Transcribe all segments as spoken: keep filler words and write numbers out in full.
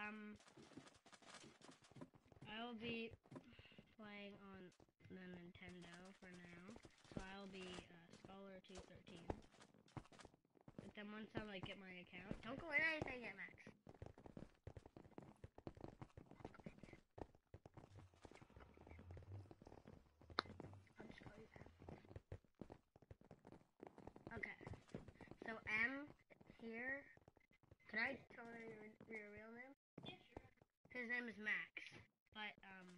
um, I'll be playing on the Nintendo for now, so I'll be uh, Scholar two thirteen. But then once I like get my account, don't go in anything yet, Max. I'll just call you M. Okay. So M here. Can I tell her your, your real name? Yeah, sure. His name is Max, but um.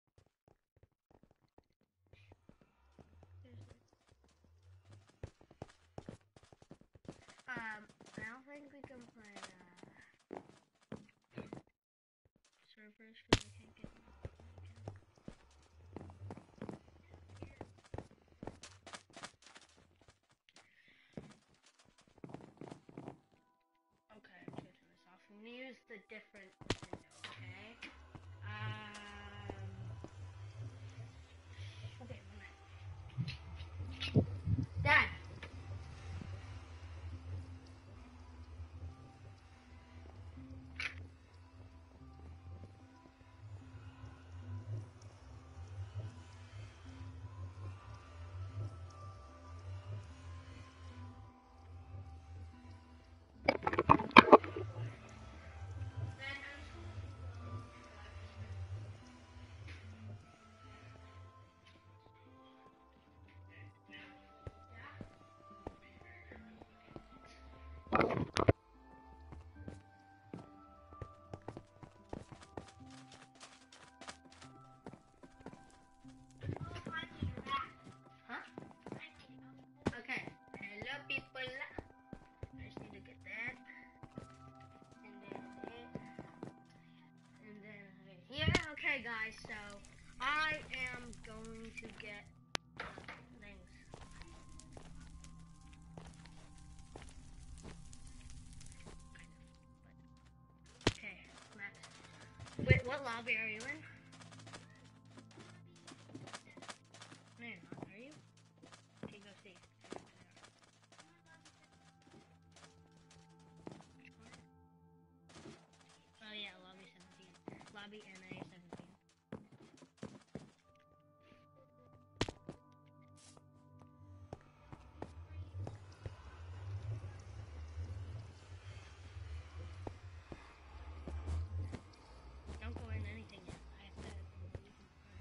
Um, I don't think we can play uh, servers because I can't get my account. Okay, I'm gonna turn this off. I'm gonna use the different window, okay? Um. Okay, one minute. Dad! Okay, hello people. I just need to get that. And then it. And then right here. Okay, guys, so I am going to get uh, things. Okay, Max. Wait, what lobby are you in? No, you're not. Are you? Okay, go see. Oh yeah, lobby seventeen. Lobby N A seventeen. Don't go in anything yet. I have to leave.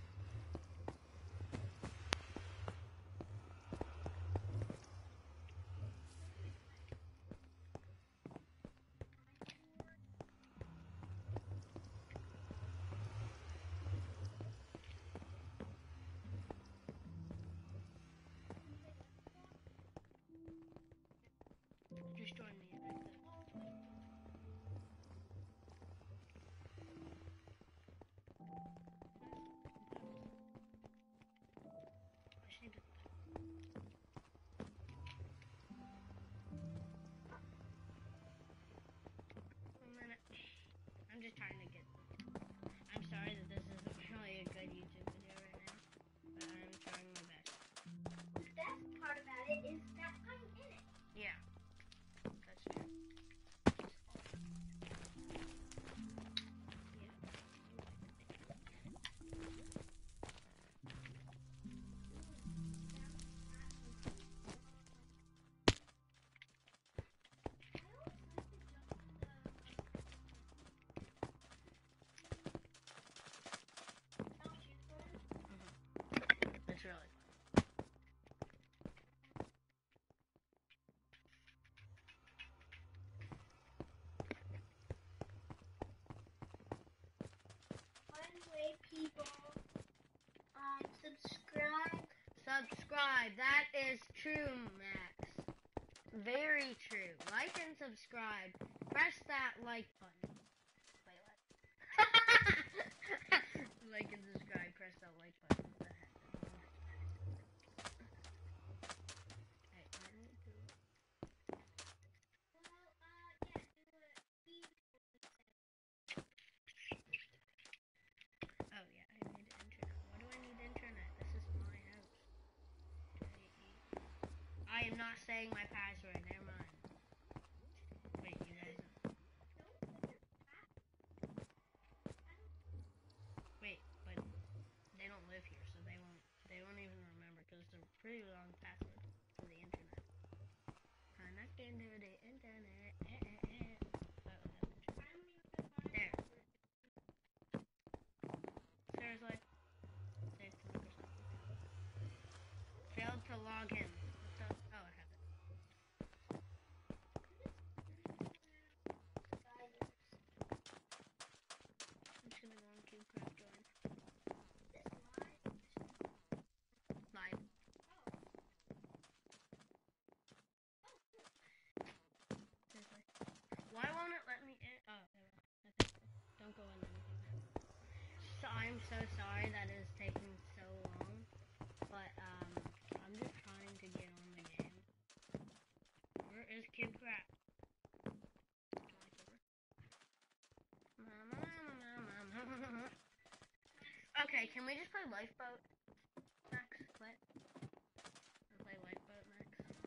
Just join me. I could. I just need to. One minute. I'm just trying to get. I'm sorry that this isn't really a good YouTube video right now, but I'm trying my best. The best part about it is that I'm in it. Yeah, that's true. It's really fun. By the way, people, um, subscribe. Subscribe. That is true, Max. Very true. Like and subscribe. Press that like button. Wait, what? Like and subscribe. Press that like button. What the heck? Hey, I need to. Well, uh, yeah, do it. Oh yeah, I need internet. Why do I need internet? This is my house. I am not saying my password. Never mind. Wait, you guys. pretty long password to the internet. Connecting to the internet. Eh, eh, eh. Oh, there. Seriously? Save to Microsoft account. Failed to log in. What the? Oh, I have it. I'm just gonna go on CubeCraft join. Live. Seriously. Why won't it let me in? Oh, there we go. Okay. Don't go in anything. So I'm so sorry that it is taking so long, but um, I'm just trying to get on the game. Where is CubeCraft? Okay, can we just play Lifeboat, Max? What? Wanna play Lifeboat, Max?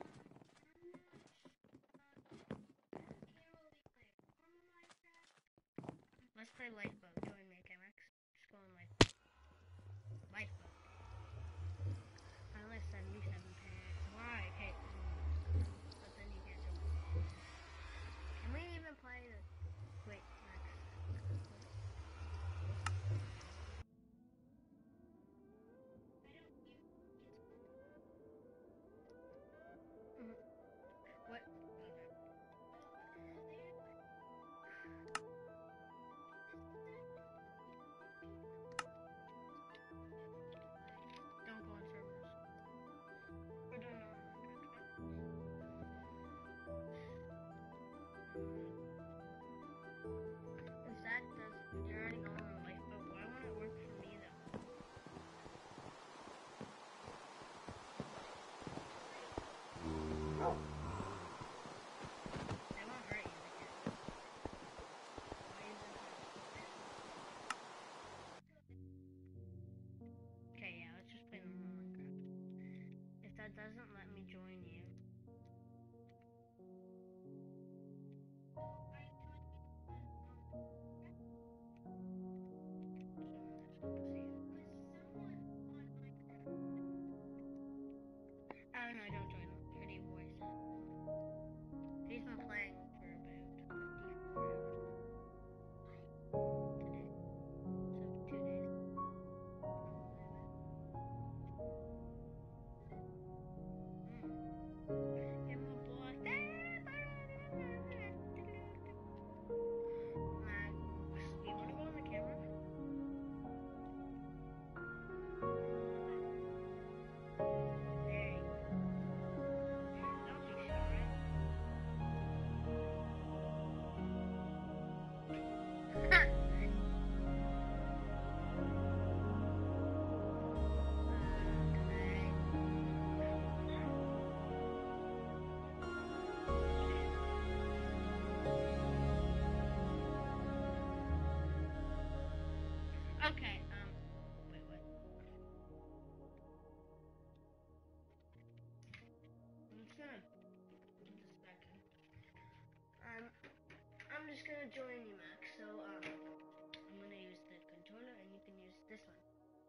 Let's play Lifeboat. Join me, okay, Max? Just go on Lifeboat. Lifeboat. I only have seventy-seven pants. Why? Okay. But then you can't jump. Can we even play the... Wait, Max. Mm-hmm. What? Don't go on servers. Or don't know. If that does, you're already going on Lifeboat. Why won't it work for me though? They won't hurt you, they can't. Why is it hurt? Okay, yeah, let's just play normal Minecraft. If that doesn't let me join you. Oh no, don't join him. Pretty voice. He's been playing for about fifty-four hours today. So two days. Mm. And my boy. Max, you wanna go on the camera? There you go. Don't be shy. Okay, um, wait, what? I'm just gonna, just a second. Um, I'm just gonna join you, Max. So, um, I'm gonna use the controller and you can use this one.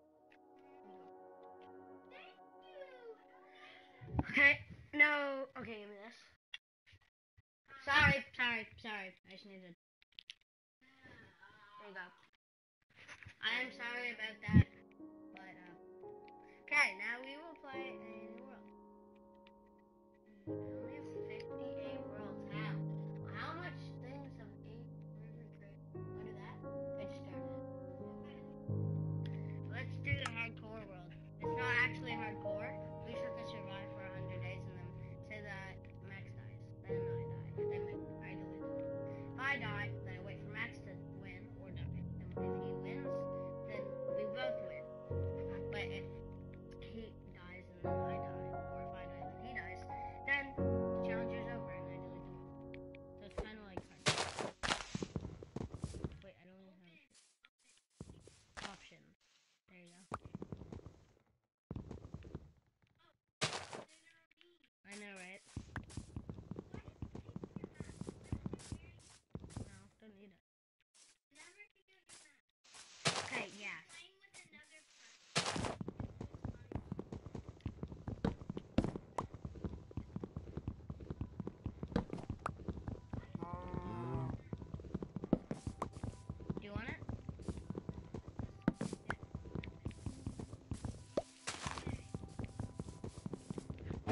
Okay, no, okay, give me this. Sorry, sorry, sorry. I just needed. There you go. I am sorry about that, but uh, okay. Now we will play a new world. I only have fifty-eight worlds. How? How much things have eight river create? What is that? I just started it. Let's do the hardcore world. It's not actually hardcore. We just have to survive for a hundred days and then say that Max dies. Then I die. Then I delete it. If I die, then I wait for Max to win or die. And if he wins, then we both win. But if he dies and then I die,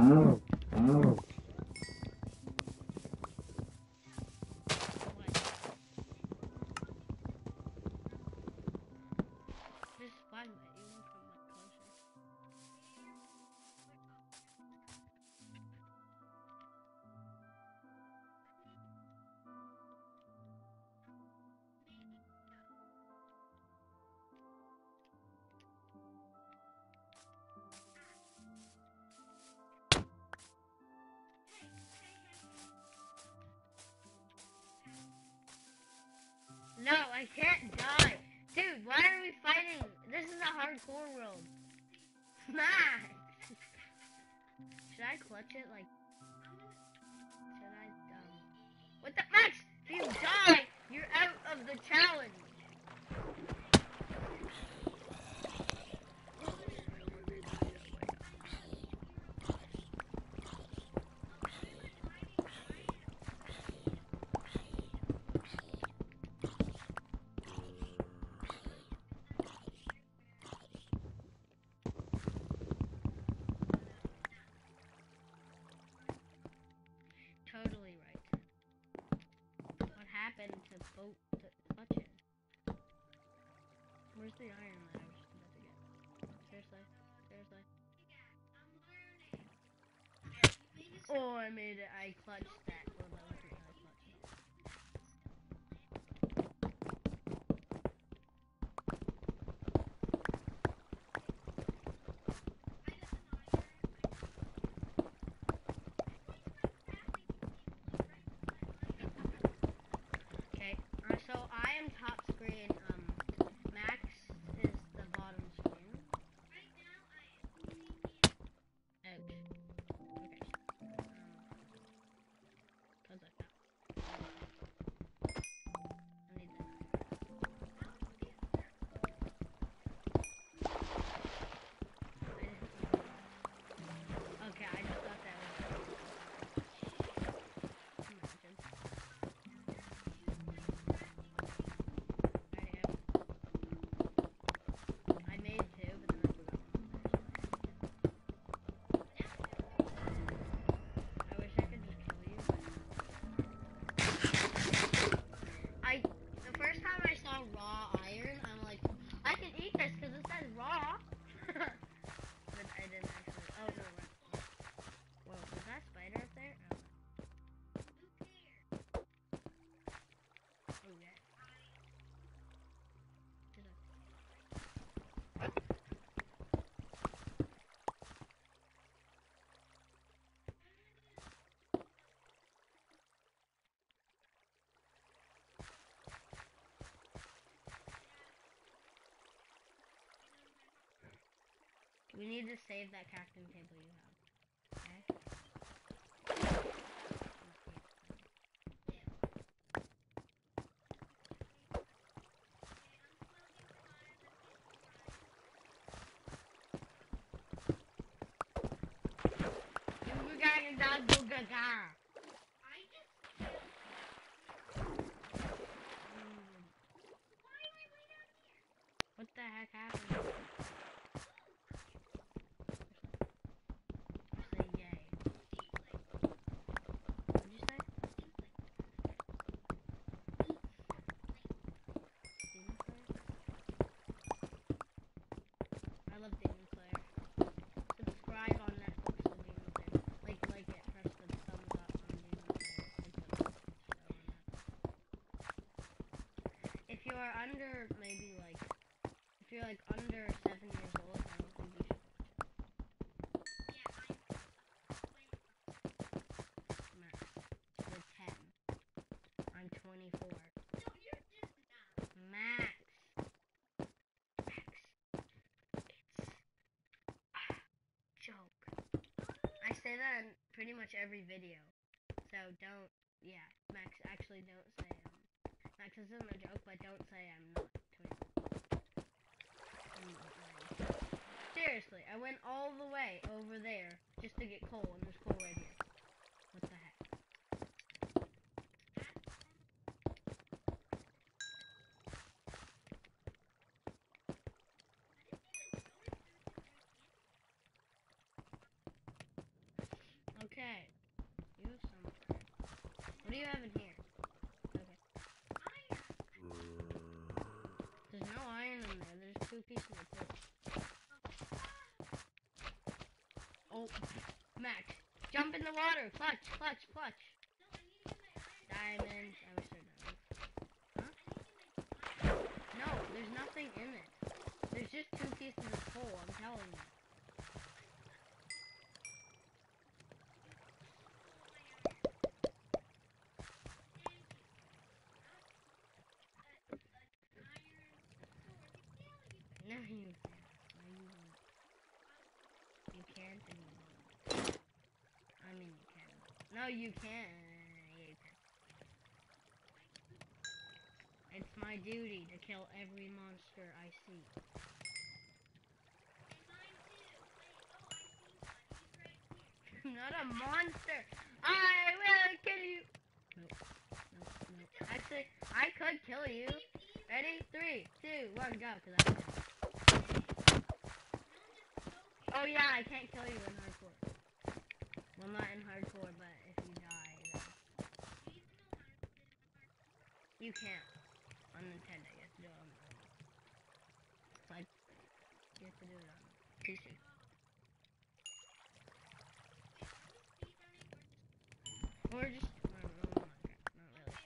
This is fun, but you can come much closer. No, I can't die. Dude, why are we fighting? This is a hardcore world. Max! Should I clutch it? Like, should I, um... What the? Max! If you die, you're out of the challenge. Totally right. What happened to boat to clutches? Where's the iron that I was just about to get? Seriously? Seriously? Oh, I made it. I clutched that. Well, that wasn't really clutching. Okay, uh, so I am top screen. Um, Max is the bottom screen. Ouch. Okay. Um, cause like that. I need that iron. I didn't. Okay, I just thought that was. Imagine. I am. I made two, but then I forgot one was there. I wish I could just kill you. I the first time I saw raw iron, I'm like, I can eat this because it says raw. But I didn't actually. Oh no, right. Whoa, is that spider up there? Oh, oh yeah. Did I- We need to save that crafting table you have. Okay? What the heck happened? Say yay. What'd you say? Demon Slayer? I love Demon Slayer. Subscribe on Netflix to Demon Slayer. Like, like it. Press the thumbs up on Demon Slayer. Like the show on Netflix. If you're under, maybe like, if you're like under seven years old, I don't think you should watch it. Max, you're ten. I'm twenty-four. Max. Max. It's a joke. I say that in pretty much every video. So don't, yeah, Max, actually don't say, um, Max isn't a joke, but don't say I'm not twenty-four. I'm not lying. Seriously, I went all the way over there just to get coal, and there's coal right here. What the heck? do you have in here? Okay. There's no iron in there. There's two pieces of coal. Oh, Max, jump in the water. Clutch, clutch, clutch. Diamonds. I wish they're diamonds. Huh? No, there's nothing in it. There's just two pieces of coal, I'm telling you. No, you can't. No, you won't. You can't and you won't. I mean, you can. No, you can't. Yeah, you can. It's my duty to kill every monster I see. I'm not a monster. I will kill you. Nope. Nope. Nope. Actually, I could kill you. Ready? Three, two, one, go. Cause I can. Oh yeah, I can't kill you in hardcore. Well, not in hardcore, but if you die, then you can't. On Nintendo, you have to do it on. Like, you have to do it on P C. Or just, I don't know, Minecraft. Not really.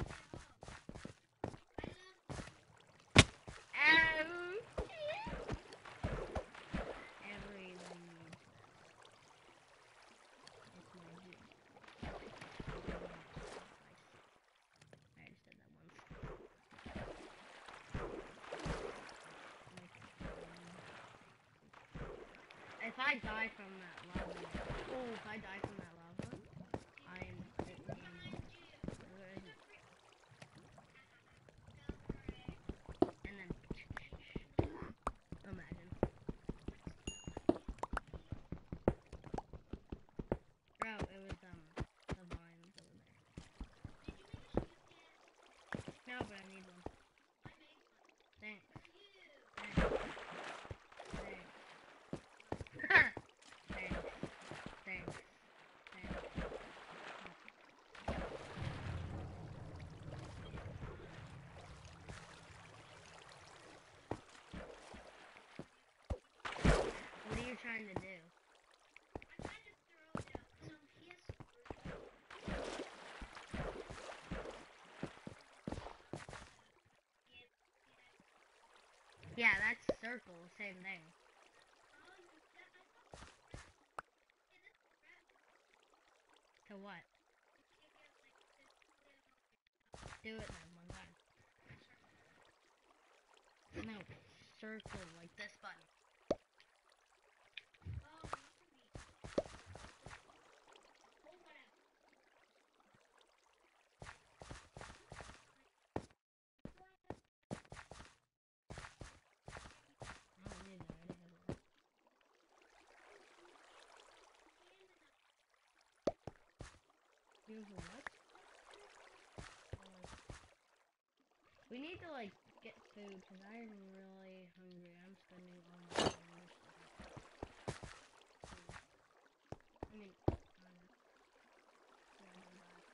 Ow! Every lead. It's my duty. I just did that once. If I die from that lava, oh, if I die from that lava, I am it game over. And then, imagine. Bro, it was, um, the vines over there. No, but I need one. Thanks. Thanks. Thanks. Thanks. Thanks. Thanks. What are you trying to do? Yeah, that's circle, same thing. To what? Do it then, one time. No, circle, like this button. I don't need that, I already have one. You have a what? Uh, we need to, like, get food, because I'm really hungry. I'm spending all my time just to get food. I mean, I don't know. Yeah, don't die.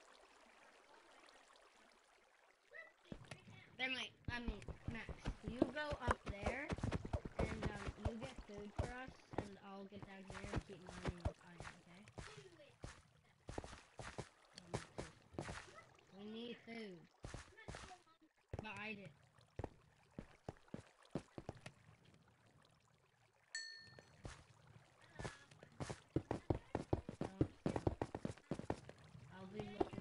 Then, like, I mean, Max, you go up there, and, um, you get food for us, and I'll get down here and keep mining with iron, okay? Um, seriously. We need food. But I did. Don't steal. I'll be looking.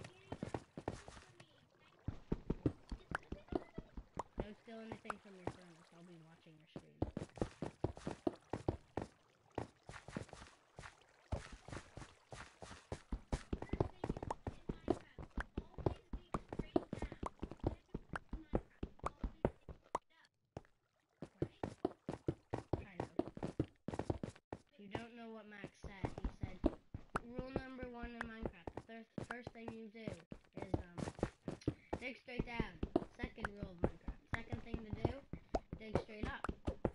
Don't steal anything from your furnace. I'll be watching your stream. Kind of. If you don't know what Max said, he said, rule number one in Minecraft, the first, first thing you do is, um, dig straight down. Second rule of Minecraft. Second thing to do, dig straight up.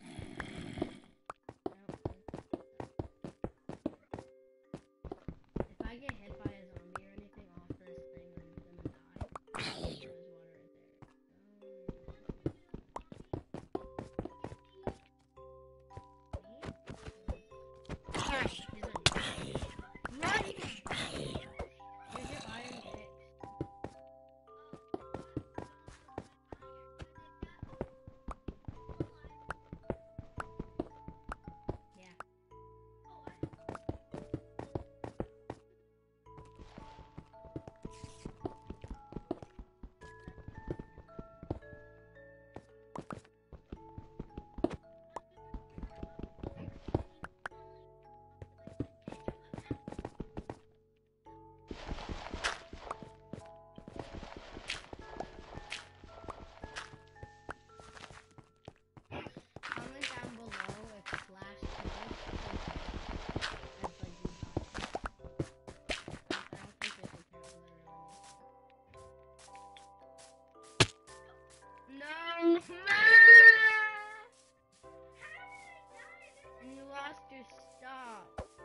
And you lost your stuff.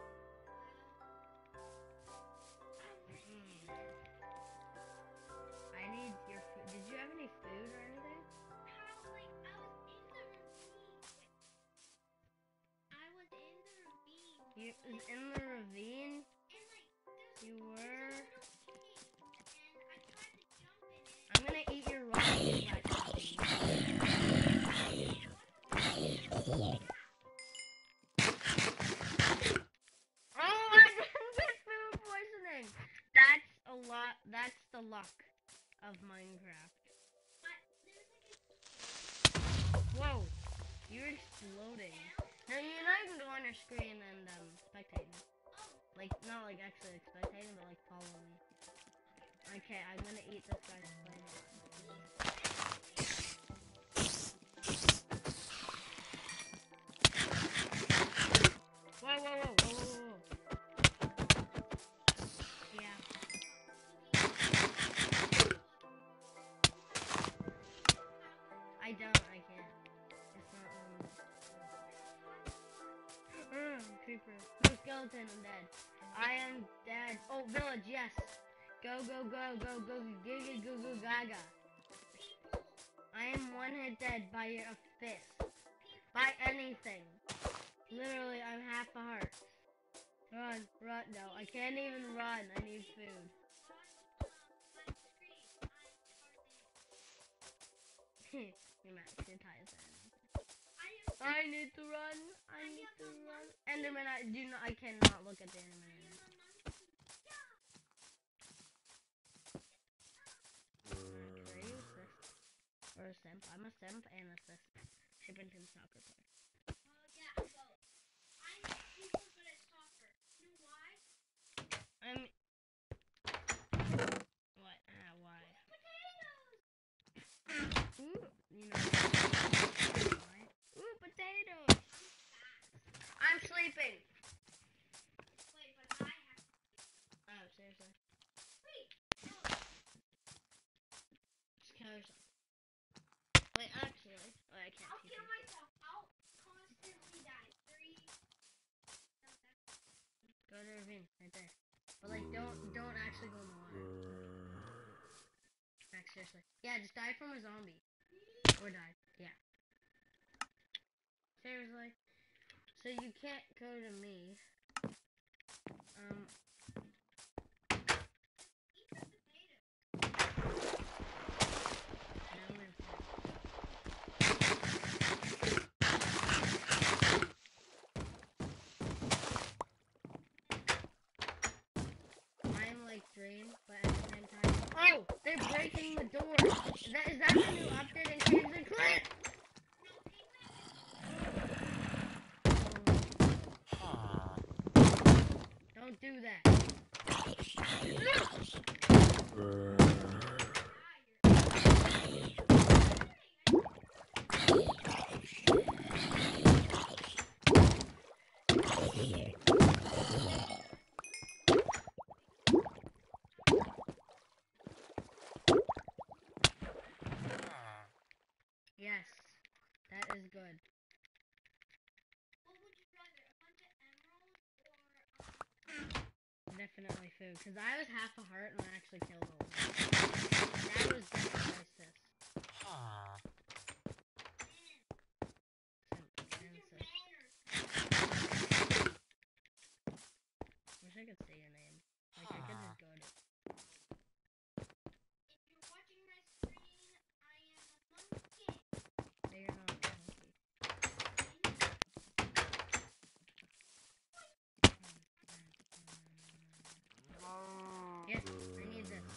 Mm. I need your food. Did you have any food or anything? How, like, I was in the ravine. I was in the ravine. You was in the ravine? And, like, there's, You there's were? a little cave. And I tried to jump in it. I'm gonna eat your rock, Black Coffee. Oh, I didn't get food poisoning. That's a lot. That's the luck of Minecraft. But there's, like, a Whoa, you're exploding. No, you know you can go on your screen and um spectate me. Like, not like actually spectating, but like follow me. Okay, I'm gonna eat this guy's plate. Whoa, whoa, whoa, whoa, whoa, whoa. Yeah. I don't, I can't. It's not, um... Mm, creeper. No skeleton, I'm dead. I am dead. Oh, village, yes. Go, go, go, go, go, go, go, go, go, gaga. I am one hit dead by a fist. By anything. Literally, I'm half a heart. Run, run, no, I can't even run. I need food. You're max, you're tired. I need to run. I need to run. Enderman, I do not. I cannot look at the Enderman. Are you a sis? Or a simp? I'm a simp and a sis. Shippington soccer player. I'm. What? Ah, why? Ooh, you know. Why? Ooh, potatoes. I'm sleeping. Wait, but I have to. Oh, seriously. Wait, no. Just kill yourself. Wait, actually. Oh, I can't I'll see kill you. myself. I'll constantly die. Three. No, that's Go to the ravine, right there. But like, don't don't actually go in the water. Max, seriously. Yeah, just die from a zombie. Or die. Yeah. Seriously. So you can't go to me. Um. eat the potato. Now I'm gonna fight. I'm like drained, but at the same time. Oh! They're breaking the door! Is that, is that the new update in Caves and Clint? Don't do that. Yes, that is good. What would you rather, a bunch of emeralds or um, Definitely food, because I was half a heart and I actually killed all of them. That was just my sis. Simp and sis. Wish I could say your name. Like, I could just go to... if you're watching my screen, I am a monkey. No, you're not a monkey. Yes, I need this.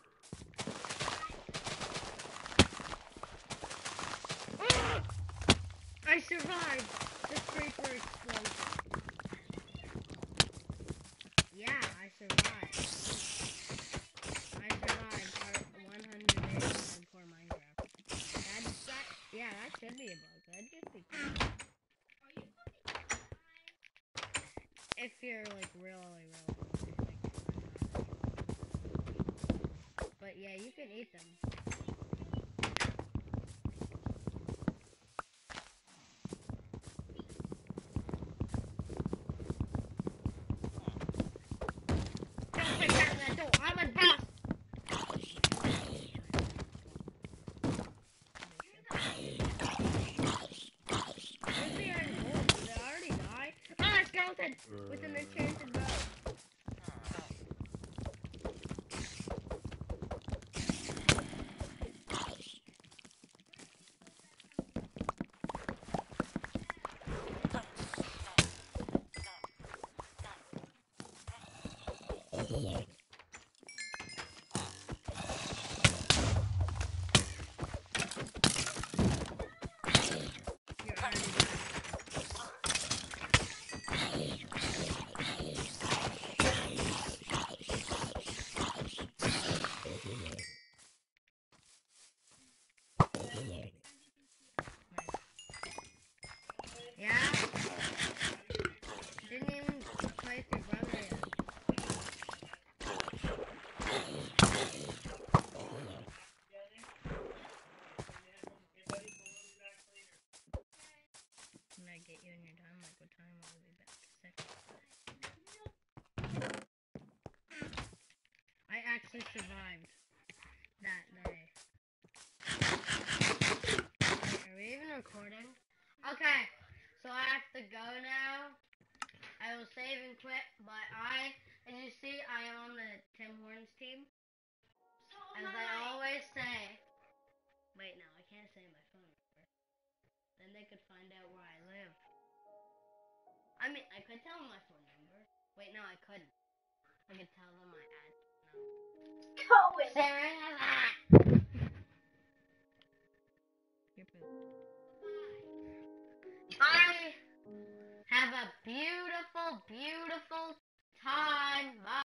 Ah! I survived the creeper explosion. Yeah, I survived. I survived part one hundred days of hardcore Minecraft. That's that. Yeah, that should be a bug. That'd just be cool. Are you fucking alive? If you're like really, really. Like, but yeah, you can eat them. You're already done. Yeah? Didn't even play with your brother yet. When I get you and you're done, like what time will we be back? Six. I actually survived that day. Wait, are we even recording? Okay, so I have to go now. I will save and quit, but I, as you see, I am on the Tim Hortons team. As I always say. Wait, no, I can't say my phone number. Then they could find out where I live. I mean, I could tell them my phone number. Wait, no, I couldn't. I could tell them my ad. No. Cohen. Sarah. You're Bye. Have a beautiful, beautiful time. Bye.